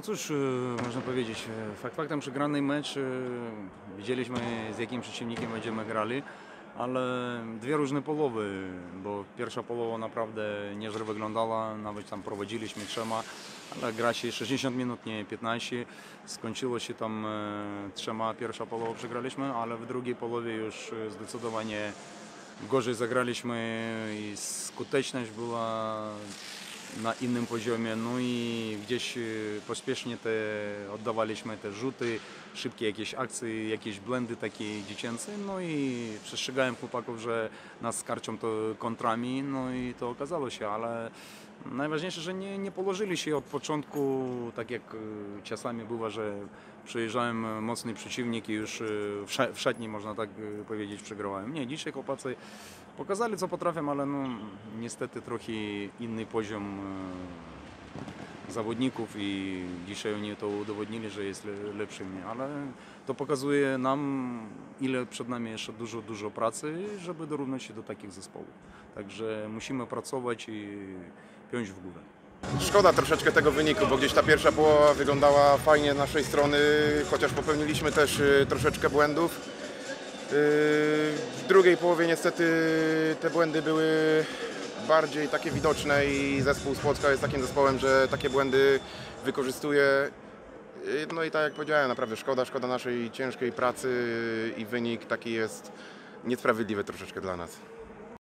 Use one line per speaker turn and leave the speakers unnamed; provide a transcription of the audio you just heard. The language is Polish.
No cóż, można powiedzieć, fakt faktem przegrany mecz, wiedzieliśmy z jakim przeciwnikiem będziemy grali, ale dwie różne połowy, bo pierwsza połowa naprawdę nieźle wyglądała, nawet tam prowadziliśmy trzema, ale gra się 60 minut, nie 15, skończyło się tam trzema, pierwsza połowa przegraliśmy, ale w drugiej połowie już zdecydowanie gorzej zagraliśmy i skuteczność była na innym poziomie, no i gdzieś pospiesznie oddawaliśmy te rzuty, szybkie jakieś akcje, jakieś błędy takie dziecięce, no i przestrzegałem chłopaków, że nas skarczą to kontrami, no i to okazało się, ale najważniejsze, że nie położyli się od początku, tak jak czasami bywa, że przyjeżdżałem mocny przeciwnik i już w szatni, można tak powiedzieć, przegrałem. Nie, dzisiaj chłopacy pokazali, co potrafią, ale no, niestety trochę inny poziom zawodników i dzisiaj oni to udowodnili, że jest lepszymi, ale to pokazuje nam, ile przed nami jeszcze dużo pracy, żeby dorównać się do takich zespołów. Także musimy pracować i piąć w górę.
Szkoda troszeczkę tego wyniku, bo gdzieś ta pierwsza połowa wyglądała fajnie z naszej strony, chociaż popełniliśmy też troszeczkę błędów. W drugiej połowie niestety te błędy były bardziej takie widoczne i zespół z Płocka jest takim zespołem, że takie błędy wykorzystuje. No i tak jak powiedziałem, naprawdę szkoda naszej ciężkiej pracy i wynik taki jest niesprawiedliwy troszeczkę dla nas.